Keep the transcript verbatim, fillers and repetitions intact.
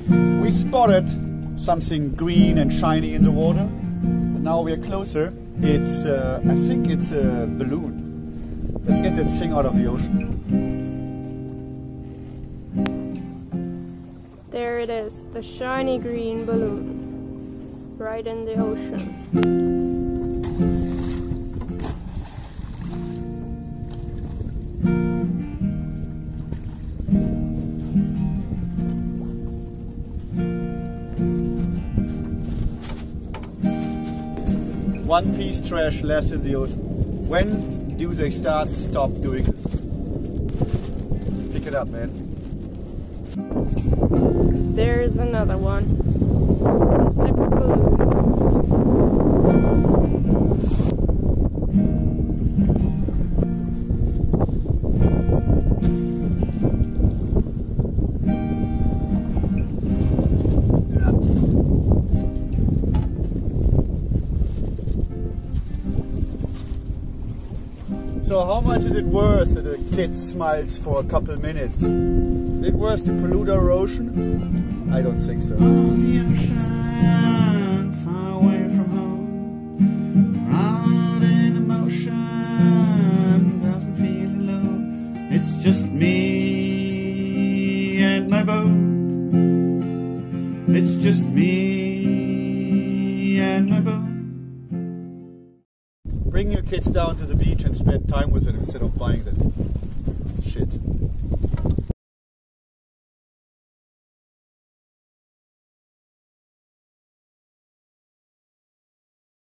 We spotted something green and shiny in the water. And now we're closer. It's, uh, I think it's a balloon. Let's get that thing out of the ocean. There it is, the shiny green balloon, right in the ocean. One piece trash less in the ocean. When do they start stop doing this? Pick it up, man. There's another one. The second balloon. So how much is it worth that a kid smiles for a couple minutes? Is it worth to pollute our ocean? I don't think so. On the ocean, far away from home, out in emotion, doesn't feel alone. It's just me and my boat. It's just me and my boat. Bring your kids down to the beach and spend time with them instead of buying that shit.